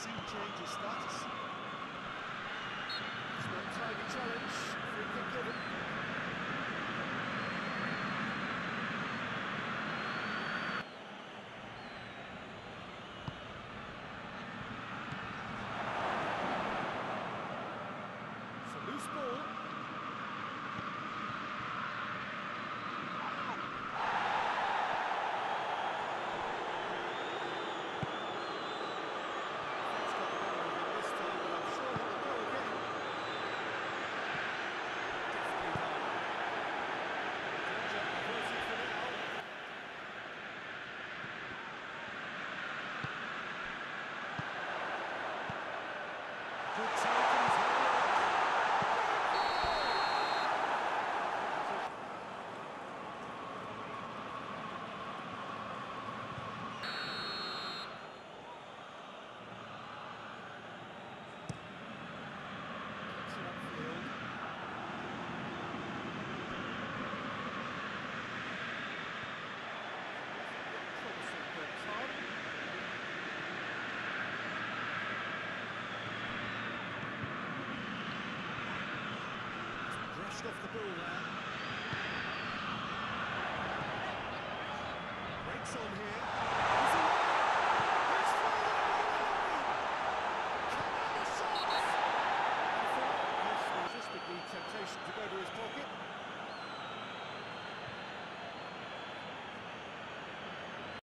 sea change his status. It's no tidy challenge, free kick given. It's a loose ball. Good tackle, he's held It's an upfield. Troublesome ball, Tom. Brushed off the ball there. Breaks on here.